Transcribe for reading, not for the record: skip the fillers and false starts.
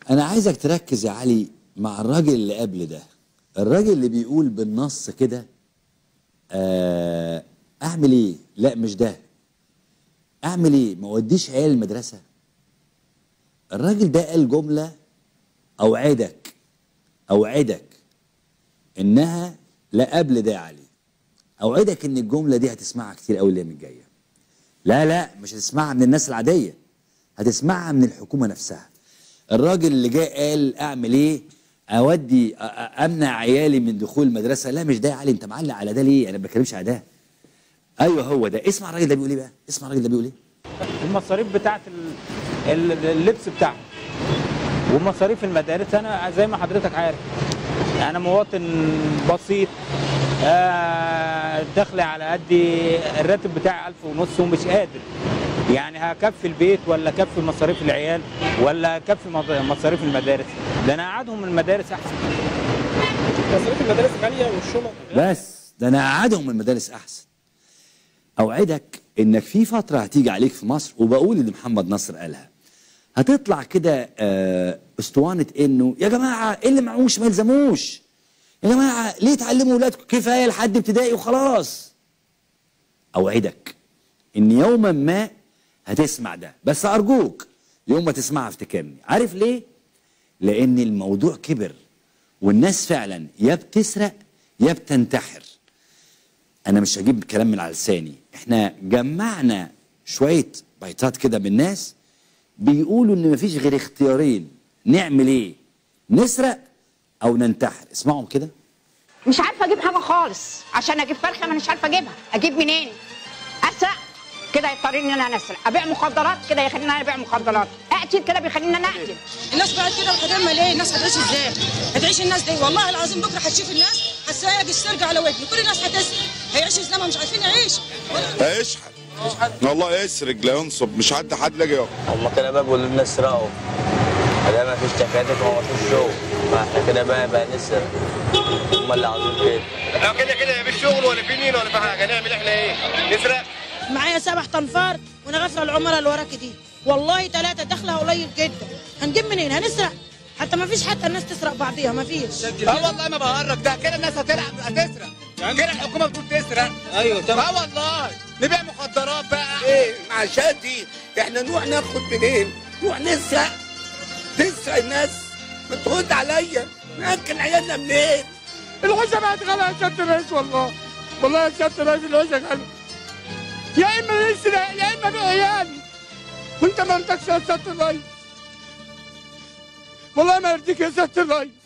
أنا عايزك تركز يا علي مع الراجل اللي قبل ده، الراجل اللي بيقول بالنص كده أعمل إيه؟ لا مش ده. أعمل إيه؟ ما أوديش عيال المدرسة؟ الراجل ده قال جملة أوعدك إنها لا قبل ده يا علي. أوعدك إن الجملة دي هتسمعها كتير أوي الأيام الجاية. لا مش هتسمعها من الناس العادية، هتسمعها من الحكومة نفسها. الراجل اللي جاي قال اعمل ايه؟ اودي امنع عيالي من دخول المدرسه. لا مش ده يا علي، انت معلق على ده ليه؟ انا ما بتكلمش على ده. ايوه هو ده. اسمع الراجل ده بيقول ايه بقى، اسمع الراجل ده بيقول ايه. المصاريف بتاعت اللبس بتاعهم ومصاريف المدارس. انا زي ما حضرتك عارف انا مواطن بسيط، دخلي على قدي، الراتب بتاعي 1500 ومش قادر يعني هكفي البيت ولا اكفي مصاريف العيال ولا اكفي مصاريف المدارس. ده انا اقعدهم المدارس احسن. مصاريف المدارس غاليه والشنط. بس ده انا اقعدهم المدارس احسن. اوعدك انك في فتره هتيجي عليك في مصر، وبقول اللي محمد نصر قالها، هتطلع كده اسطوانه انه يا جماعه اللي معهوش ما يلزموش، يا جماعه ليه تعلموا اولادكم، كفايه لحد ابتدائي وخلاص. اوعدك ان يوما ما هتسمع ده، بس ارجوك يوم ما تسمعها افتكرني. عارف ليه؟ لان الموضوع كبر والناس فعلا يا بتسرق يا بتنتحر. انا مش هجيب كلام من على لساني، احنا جمعنا شويه بايتات كده من الناس بيقولوا ان مفيش غير اختيارين، نعمل ايه؟ نسرق او ننتحر. اسمعهم كده. مش عارفه اجيب حاجه خالص، عشان اجيب فرخه ما مش عارفه اجيبها، اجيب منين؟ اسرق كده يضطرني ان انا اسرق، ابيع مخدرات كده يخليني انا ابيع مخدرات، اقتل كده بيخليني انا اقتل. الناس بقت كده وهتعمل ايه؟ الناس هتعيش ازاي؟ هتعيش الناس دي والله العظيم بكره هتشوف الناس هتسيج السرقه على ودني، كل الناس هتسرق، هيعيش ازاي؟ مش عارفين يعيش. هيشحت والله، يسرق لا ينصب، مش حد لاقي يقف. هم كده بقى بيقولوا لنا اسرقوا، ده ما فيش تكاتك وما فيش شغل، فاحنا كده بقى نسرق. هم اللي عاوزين كده. لو كده مفيش شغل ولا في نين ولا في حاجه، نعمل احنا ايه؟ نسرق؟ معايا 7 تنفار وانا غافله العملاء اللي وراكي دي، والله 3 دخلها قليل جدا، هنجيب منين؟ هنسرق؟ حتى ما فيش، حتى الناس تسرق بعضيها ما فيش. والله ما بهرج، ده كده الناس هتسرق، كده الحكومه بتقول تسرق. ايوه تمام. والله نبيع مخدرات بقى. ايه المعاشات دي؟ احنا نروح ناخد منين؟ نروح نسرق الناس، بترد عليا ناكل عيالنا منين؟ العزة بقت غلا يا سيادة الرئيس، والله يا سيادة الرئيس العزة غلا. يا اما نسرق يا اما بعيالي، وانت ما يرضيكش يا سيادة الرئيس، والله ما يرضيك يا سيادة الرئيس.